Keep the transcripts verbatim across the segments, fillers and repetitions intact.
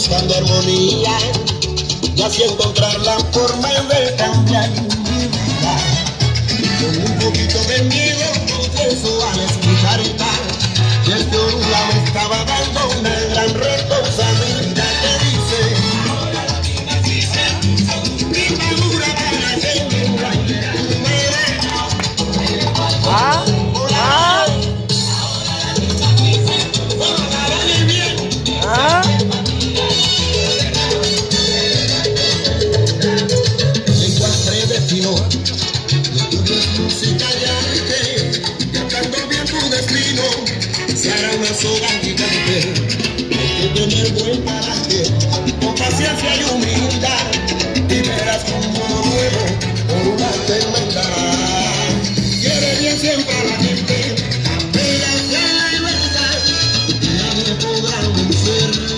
buscando armonía y así encontrar la forma de cambiar mi vida. Con un poquito de miedo confieso al escuchar y tal, y el que Orula me estaba dando una gran responsabilidad que dice: ahora la vida dice, mi madura para hacerme un baile, tú me ves. Ah, ah. ¿Ah? Encontré destino, lo tuyo es música y arte, cantando bien tu destino, se hará una soga gigante. Hay que tener buen carácter, con paciencia y humildad, y verás como nuevo por una tormentará. Quiere bien siempre a la gente, apenas a la libertad, y nadie podrá vencer.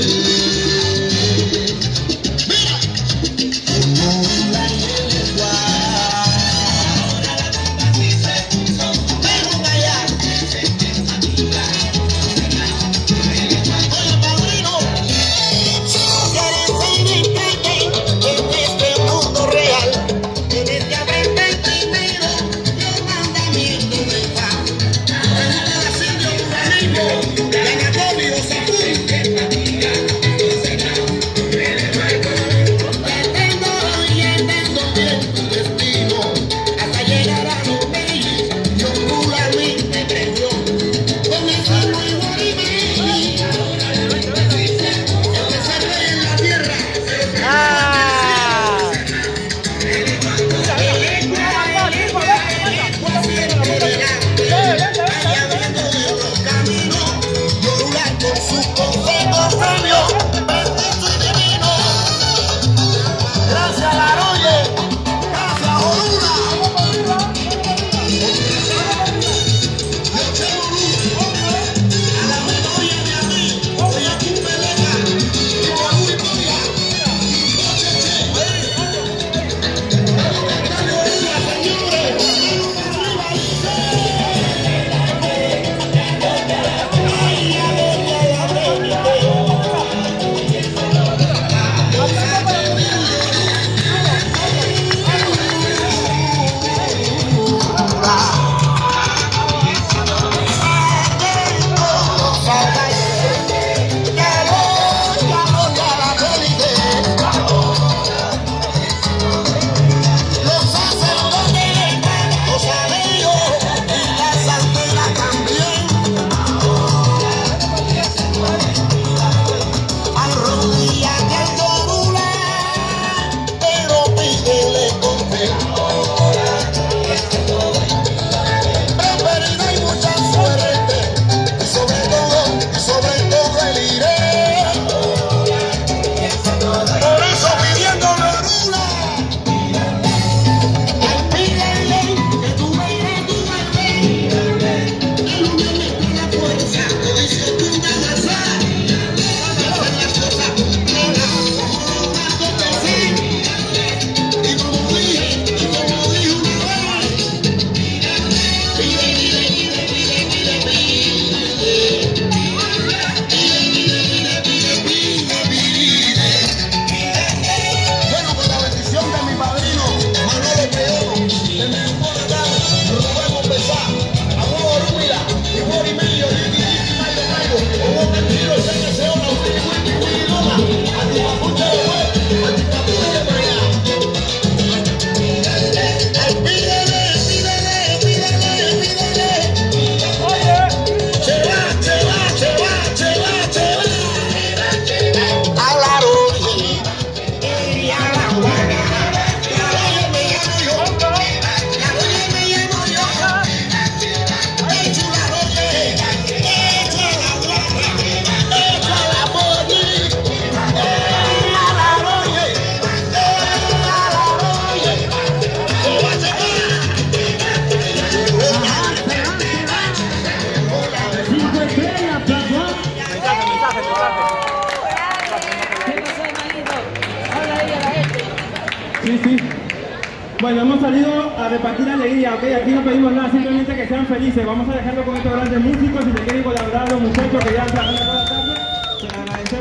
Sí, sí. Bueno, hemos salido a repartir alegría, ¿ok? Aquí no pedimos nada, simplemente que sean felices. Vamos a dejarlo con estos grandes músicos. Si te quieren colaborar los muchachos que ya han trabajado toda la tarde, se lo agradecemos.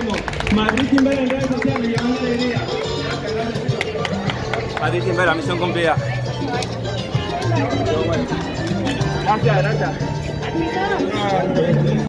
Madrid Timber en redes sociales, llevando alegría. Madrid Timber, la misión cumplida. Gracias, gracias.